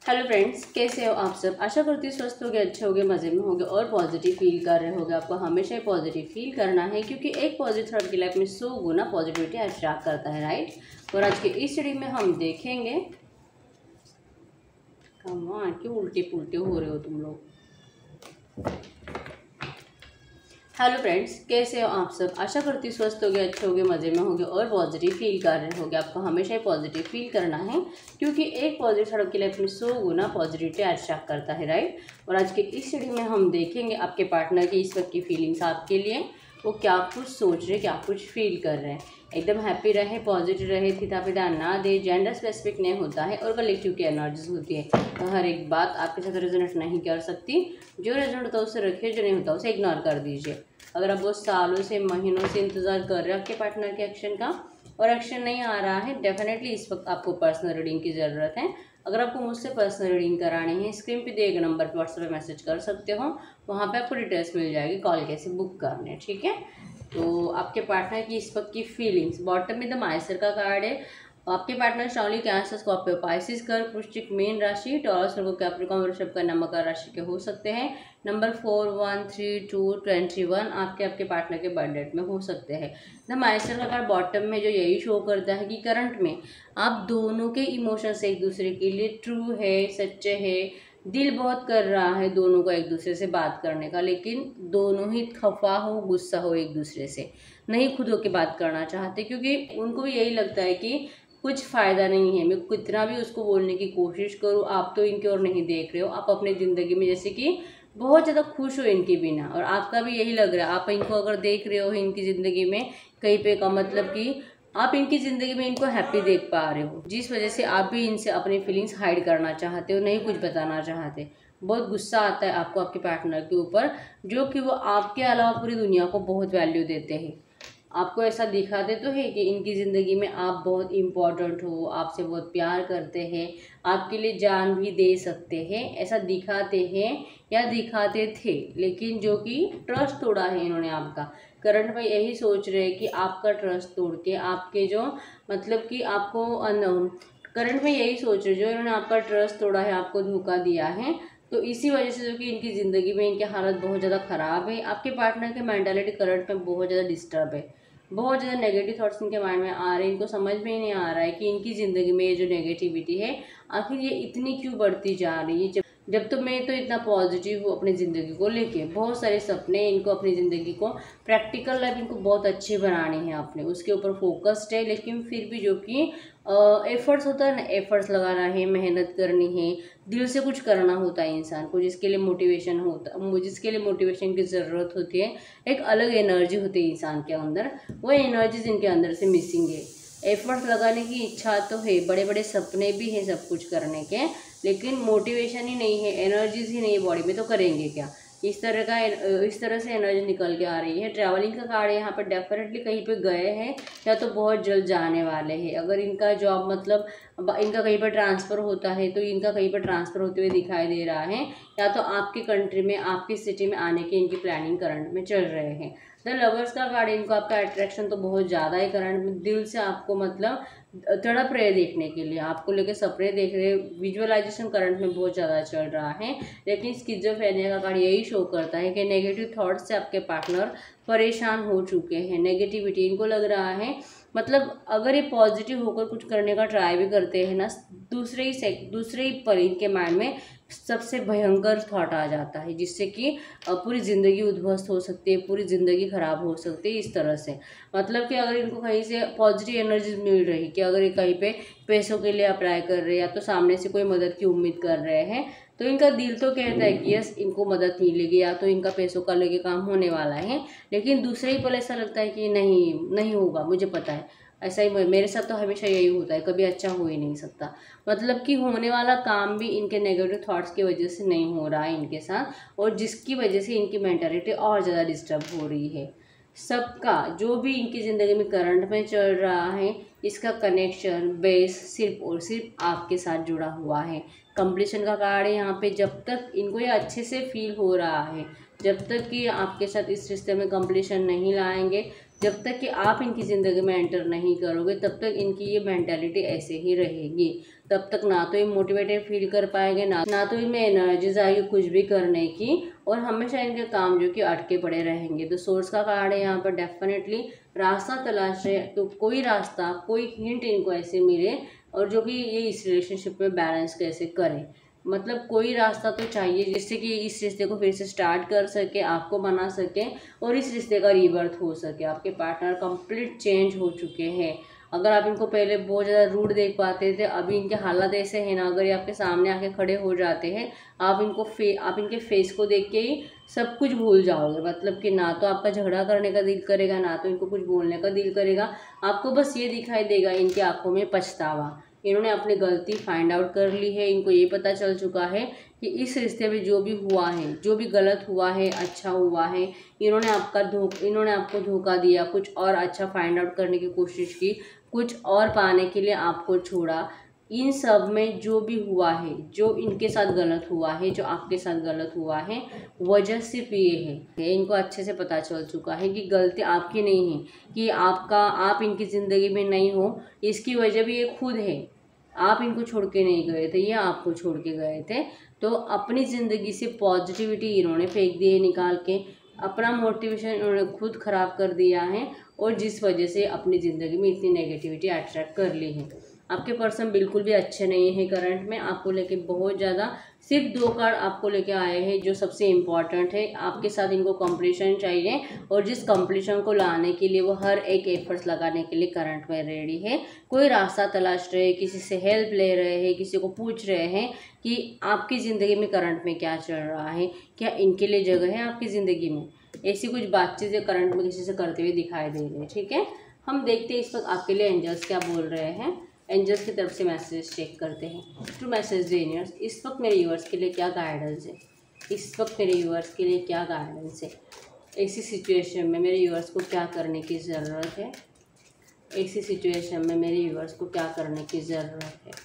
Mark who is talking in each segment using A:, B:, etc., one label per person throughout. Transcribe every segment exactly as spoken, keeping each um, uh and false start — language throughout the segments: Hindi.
A: हेलो फ्रेंड्स, कैसे हो आप सब। आशा करती हूँ स्वस्थ होगे, अच्छे होगे, मज़े में होगे और पॉजिटिव फील कर रहे होगे। आपको हमेशा ही पॉजिटिव फील करना है क्योंकि एक पॉजिटिव थॉट की लाइफ में सौ गुना पॉजिटिविटी अट्रैक्ट करता है, राइट। और आज के इस स्टडी में हम देखेंगे, कम ऑन, क्यों उल्टे पुल्टे हो रहे हो तुम लोग। हेलो फ्रेंड्स, कैसे हो आप सब। आशा करती हूँ स्वस्थ होगे, अच्छे होगे, मज़े में होगे और पॉजिटिव फील कर रहे होगे। आपको हमेशा ही पॉजिटिव फील करना है क्योंकि एक पॉजिटिव थॉट की लाइफ में सौ गुना पॉजिटिविटी अट्रैक्ट करता है, राइट। और आज के इस स्टडी में हम देखेंगे आपके पार्टनर की इस वक्त की फीलिंग्स आपके लिए, वो क्या कुछ सोच रहे, क्या कुछ फील कर रहे हैं। एकदम हैप्पी रहे, पॉजिटिव रहे, थीथा पीटा ना दे, जेंडर स्पेसिफिक नहीं होता है और कलेक्टिव की एनर्जीज होती है। तो हर एक बात आपके साथ रेजोनेट नहीं कर सकती। जो रेजोनेट होता है उसे रखिए, जो नहीं होता उसे इग्नोर कर दीजिए। अगर आप बहुत सालों से, महीनों से इंतज़ार कर रहे हैं आपके पार्टनर के एक्शन का और एक्शन नहीं आ रहा है, डेफिनेटली इस वक्त आपको पर्सनल रीडिंग की ज़रूरत है। अगर आपको मुझसे पर्सनल रीडिंग करानी है, स्क्रीन पे दिए गए नंबर पर व्हाट्सएप पे मैसेज कर सकते हो। वहाँ पे आपको डिटेल्स मिल जाएगी, कॉल कैसे बुक करने, ठीक है। तो आपके पार्टनर की इस वक्त की फीलिंग्स, बॉटम में द माइसर का कार्ड है। आपके partner strongly cancer, Scorpio, Pisces, कर, वृश्चिक, मीन राशि, टॉरस, वर्गो, कैप्रिकॉर्न, वृषभ, कन्या, मकर राशि के हो सकते हैं। Number four, one, three, two, twenty one आपके आपके पार्टनर के बर्थ डेट में हो सकते हैं। द माइस्टर का कार्ड बॉटम में जो यही शो करता है कि करंट में आप दोनों के इमोशंस एक दूसरे के लिए ट्रू है, सच्चे है। दिल बहुत कर रहा है दोनों को एक दूसरे से बात करने का, लेकिन दोनों ही खफा हो, गुस्सा हो एक दूसरे से, नहीं खुद होकर बात करना चाहते क्योंकि उनको भी यही लगता है कि कुछ फ़ायदा नहीं है। मैं कितना भी उसको बोलने की कोशिश करूँ, आप तो इनकी ओर नहीं देख रहे हो। आप अपनी ज़िंदगी में जैसे कि बहुत ज़्यादा खुश हो इनके बिना, और आपका भी यही लग रहा है। आप इनको अगर देख रहे हो इनकी ज़िंदगी में कहीं पे का मतलब कि आप इनकी ज़िंदगी में इनको हैप्पी देख पा रहे हो, जिस वजह से आप भी इनसे अपनी फीलिंग्स हाइड करना चाहते हो, नहीं कुछ बताना चाहते। बहुत गुस्सा आता है आपको आपके पार्टनर के ऊपर, जो कि वो आपके अलावा पूरी दुनिया को बहुत वैल्यू देते हैं। आपको ऐसा दिखाते तो है कि इनकी ज़िंदगी में आप बहुत इम्पोर्टेंट हो, आपसे बहुत प्यार करते हैं, आपके लिए जान भी दे सकते हैं, ऐसा दिखाते हैं या दिखाते थे। लेकिन जो कि ट्रस्ट तोड़ा है इन्होंने आपका। करंट में यही सोच रहे हैं कि आपका ट्रस्ट तोड़ के आपके जो मतलब कि आपको करंट में यही सोच रहे जो इन्होंने आपका ट्रस्ट तोड़ा है, आपको धोखा दिया है। तो इसी वजह से जो कि इनकी ज़िंदगी में इनकी हालत बहुत ज़्यादा ख़राब है। आपके पार्टनर की मेंटालिटी करंट में बहुत ज़्यादा डिस्टर्ब है। बहुत ज़्यादा नेगेटिव थॉट्स इनके माइंड में आ रहे हैं। इनको समझ में ही नहीं आ रहा है कि इनकी ज़िंदगी में ये जो नेगेटिविटी है आखिर ये इतनी क्यों बढ़ती जा रही है। जब जब तो मैं तो इतना पॉजिटिव हूँ अपनी ज़िंदगी को लेके, बहुत सारे सपने इनको, अपनी ज़िंदगी को प्रैक्टिकल लाइफ इनको बहुत अच्छी बनानी है अपने, उसके ऊपर फोकस्ड है। लेकिन फिर भी जो कि एफर्ट्स होता है ना, एफर्ट्स लगाना है, मेहनत करनी है, दिल से कुछ करना होता है इंसान को, जिसके लिए मोटिवेशन होता जिसके लिए मोटिवेशन की ज़रूरत होती है। एक अलग एनर्जी होती है इंसान के अंदर, वो एनर्जीज इनके अंदर से मिसिंग है। एफर्ट्स लगाने की इच्छा तो है, बड़े बड़े सपने भी हैं सब कुछ करने के, लेकिन मोटिवेशन ही नहीं है, एनर्जीज ही नहीं है बॉडी में, तो करेंगे क्या। इस तरह का इस तरह से एनर्जी निकल के आ रही है। ट्रैवलिंग का कार्ड यहाँ पर डेफिनेटली कहीं पे गए हैं या तो बहुत जल्द जाने वाले हैं। अगर इनका जॉब मतलब इनका कहीं पर ट्रांसफ़र होता है तो इनका कहीं पर ट्रांसफ़र होते हुए दिखाई दे रहा है, या तो आपकी कंट्री में, आपकी सिटी में आने की इनकी प्लानिंग करंट में चल रहे हैं। द लवर्स का कार्ड, इनको आपका अट्रैक्शन तो बहुत ज़्यादा है करंट में, दिल से आपको मतलब तड़प रहे देखने के लिए, आपको लेके सपने देख रहे, विजुअलाइजेशन करंट में बहुत ज़्यादा चल रहा है। लेकिन स्किज़ोफ्रेनिया का कार्ड यही शो करता है कि नेगेटिव थॉट्स से आपके पार्टनर परेशान हो चुके हैं। नेगेटिविटी इनको लग रहा है, मतलब अगर ये पॉजिटिव होकर कुछ करने का ट्राई भी करते हैं ना, दूसरे ही से दूसरे ही पर इनके माइंड में सबसे भयंकर थॉट आ जाता है, जिससे कि पूरी ज़िंदगी उद्ध्वस्त हो सकती है, पूरी ज़िंदगी ख़राब हो सकती है। इस तरह से मतलब कि अगर इनको कहीं से पॉजिटिव एनर्जी मिल रही कि अगर ये कहीं पे पैसों के लिए अप्लाई कर रहे हैं या तो सामने से कोई मदद की उम्मीद कर रहे हैं, तो इनका दिल तो कहता है कि यस इनको मदद मिलेगी या तो इनका पैसों का लेके काम होने वाला है। लेकिन दूसरे ही पल ऐसा लगता है कि नहीं नहीं होगा, मुझे पता है। ऐसा ही मेरे साथ तो हमेशा यही होता है, कभी अच्छा हो ही नहीं सकता। मतलब कि होने वाला काम भी इनके नेगेटिव थॉट्स की वजह से नहीं हो रहा है इनके साथ, और जिसकी वजह से इनकी मेंटालिटी और ज़्यादा डिस्टर्ब हो रही है। सबका जो भी इनकी ज़िंदगी में करंट में चल रहा है, इसका कनेक्शन बेस सिर्फ और सिर्फ आपके साथ जुड़ा हुआ है। कंप्लीशन का कार्ड है यहाँ पे। जब तक इनको ये अच्छे से फील हो रहा है, जब तक कि आपके साथ इस रिश्ते में कंप्लीशन नहीं लाएंगे, जब तक कि आप इनकी ज़िंदगी में एंटर नहीं करोगे, तब तक इनकी ये मेंटालिटी ऐसे ही रहेगी। तब तक ना तो ये मोटिवेटेड फील कर पाएंगे, ना ना तो इनमें एनर्जीज आएगी कुछ भी करने की, और हमेशा इनके काम जो कि अटके पड़े रहेंगे। तो सोर्स का कार्ड है यहाँ पर, डेफिनेटली रास्ता तलाश रहे, तो कोई रास्ता, कोई हिंट इनको ऐसे मिले और जो कि ये इस रिलेशनशिप में बैलेंस कैसे करें। मतलब कोई रास्ता तो चाहिए जिससे कि इस रिश्ते को फिर से स्टार्ट कर सके, आपको बना सके और इस रिश्ते का रीबर्थ हो सके। आपके पार्टनर कंप्लीट चेंज हो चुके हैं। अगर आप इनको पहले बहुत ज़्यादा रूड देख पाते थे, अभी इनके हालात ऐसे हैं ना, अगर ये आपके सामने आके खड़े हो जाते हैं, आप इनको फे आप इनके फेस को देख के ही सब कुछ भूल जाओगे। मतलब कि ना तो आपका झगड़ा करने का दिल करेगा, ना तो इनको कुछ बोलने का दिल करेगा। आपको बस ये दिखाई देगा इनकी आंखों में पछतावा। इन्होंने अपनी गलती फाइंड आउट कर ली है। इनको ये पता चल चुका है कि इस रिश्ते में जो भी हुआ है, जो भी गलत हुआ है, अच्छा हुआ है, इन्होंने आपका धोखा इन्होंने आपको धोखा दिया, कुछ और अच्छा फाइंड आउट करने की कोशिश की, कुछ और पाने के लिए आपको छोड़ा। इन सब में जो भी हुआ है, जो इनके साथ गलत हुआ है, जो आपके साथ गलत हुआ है, वजह सिर्फ ये है। इनको अच्छे से पता चल चुका है कि गलती आपकी नहीं है, कि आपका आप इनकी ज़िंदगी में नहीं हो, इसकी वजह भी ये खुद है। आप इनको छोड़ के नहीं गए थे, ये आपको छोड़ के गए थे। तो अपनी ज़िंदगी से पॉजिटिविटी इन्होंने फेंक दी है निकाल के, अपना मोटिवेशन इन्होंने खुद ख़राब कर दिया है, और जिस वजह से अपनी ज़िंदगी में इतनी नेगेटिविटी अट्रैक्ट कर ली है। आपके पर्सन बिल्कुल भी अच्छे नहीं है करंट में, आपको लेके बहुत ज़्यादा। सिर्फ दो कार्ड आपको लेके आए हैं जो सबसे इम्पॉर्टेंट है। आपके साथ इनको कंप्लीशन चाहिए, और जिस कंप्लीशन को लाने के लिए वो हर एक एफर्ट्स लगाने के लिए करंट में रेडी है। कोई रास्ता तलाश रहे, किसी से हेल्प ले रहे हैं, किसी को पूछ रहे हैं कि आपकी ज़िंदगी में करंट में क्या चल रहा है, क्या इनके लिए जगह है आपकी ज़िंदगी में। ऐसी कुछ बातचीतें करंट में किसी से करते हुए दिखाई दे रहे हैं। ठीक है, हम देखते हैं इस वक्त आपके लिए एंजल्स क्या बोल रहे हैं। एंजल्स की तरफ से मैसेज चेक करते हैं। टू मैसेज यूनिवर्स, इस वक्त मेरे यूवर्स के लिए क्या गाइडेंस है, इस वक्त मेरे यूवर्स के लिए क्या गाइडेंस है। ऐसी सिचुएशन में मेरे यूवर्स को क्या करने की ज़रूरत है, ऐसी सिचुएशन में मेरे यूवर्स को क्या करने की ज़रूरत है।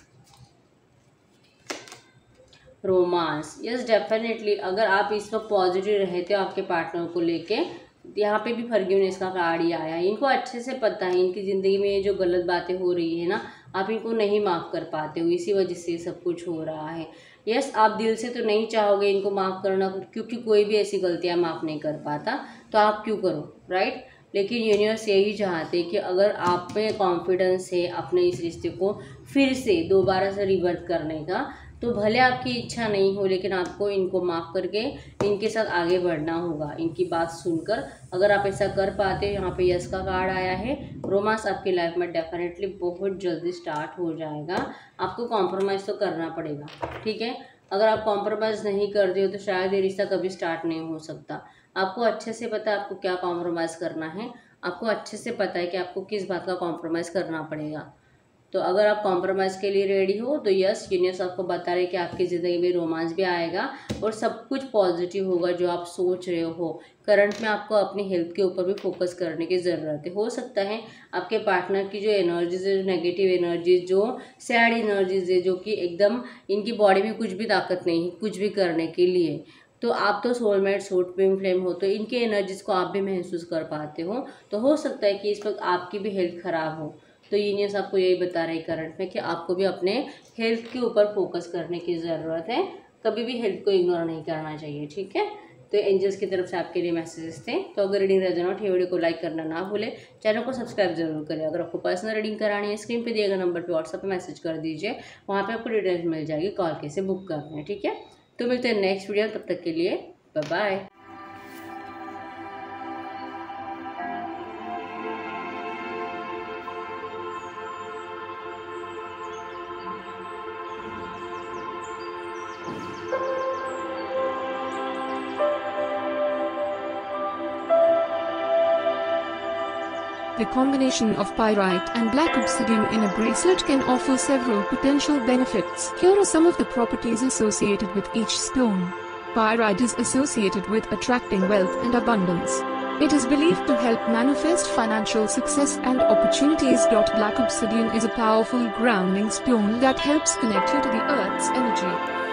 A: Romance, yes definitely. अगर आप इस वक्त पॉजिटिव रहते हो आपके पार्टनर को लेके, यहाँ पे भी फॉरगिवनेस का कार्ड ही आया है। इनको अच्छे से पता है इनकी ज़िंदगी में जो गलत बातें हो रही है ना, आप इनको नहीं माफ़ कर पाते हो, इसी वजह से सब कुछ हो रहा है। यस, आप दिल से तो नहीं चाहोगे इनको माफ़ करना, क्योंकि कोई भी ऐसी गलतियाँ माफ़ नहीं कर पाता, तो आप क्यों करो, राइट। लेकिन यूनिवर्स यही चाहते कि अगर आप में कॉन्फिडेंस है अपने इस रिश्ते को फिर से दोबारा से रिबर्थ करने का, तो भले आपकी इच्छा नहीं हो, लेकिन आपको इनको माफ़ करके इनके साथ आगे बढ़ना होगा। इनकी बात सुनकर अगर आप ऐसा कर पाते हो, यहाँ पे यस का कार्ड आया है। रोमांस आपकी लाइफ में डेफिनेटली बहुत जल्दी स्टार्ट हो जाएगा। आपको कॉम्प्रोमाइज़ तो करना पड़ेगा, ठीक है। अगर आप कॉम्प्रोमाइज़ नहीं करते हो तो शायद ये रिश्ता कभी स्टार्ट नहीं हो सकता। आपको अच्छे से पता है आपको क्या कॉम्प्रोमाइज़ करना है, आपको अच्छे से पता है कि आपको किस बात का कॉम्प्रोमाइज़ करना पड़ेगा। तो अगर आप कॉम्प्रोमाइज़ के लिए रेडी हो तो यस, यूनिवर्स आपको बता रहे कि आपकी ज़िंदगी में रोमांस भी आएगा और सब कुछ पॉजिटिव होगा जो आप सोच रहे हो। करंट में आपको अपनी हेल्थ के ऊपर भी फोकस करने की ज़रूरत है। हो सकता है आपके पार्टनर की जो एनर्जीज है, जो नेगेटिव एनर्जीज, जो सैड एनर्जीज है, जो कि एकदम इनकी बॉडी में कुछ भी ताकत नहीं है कुछ भी करने के लिए, तो आप तो सोलमेट सूट ट्विन फ्लेम हो, तो इनके एनर्जीज को आप भी महसूस कर पाते हो। तो हो सकता है कि इस वक्त आपकी भी हेल्थ ख़राब हो, तो यूनिवर्स आपको यही बता रही है करंट में कि आपको भी अपने हेल्थ के ऊपर फोकस करने की ज़रूरत है। कभी भी हेल्थ को इग्नोर नहीं करना चाहिए, ठीक है। तो एंजल्स की तरफ से आपके लिए मैसेजेस थे। तो अगर रीडिंग रेजोनेट है, वीडियो को लाइक करना ना भूले, चैनल को सब्सक्राइब जरूर करें। अगर आपको पर्सनल रीडिंग करानी है, स्क्रीन पे दिए गए नंबर पे व्हाट्सएप पे मैसेज कर दीजिए, वहाँ पे आपको डिटेल्स मिल जाएगी, कॉल कैसे बुक करना है, ठीक है। तो मिलते हैं नेक्स्ट वीडियो, तब तक के लिए bye bye.
B: The combination of pyrite and black obsidian in a bracelet can offer several potential benefits. Here are some of the properties associated with each stone. Pyrite is associated with attracting wealth and abundance. It is believed to help manifest financial success and opportunities. Black obsidian is a powerful grounding stone that helps connect you to the earth's energy.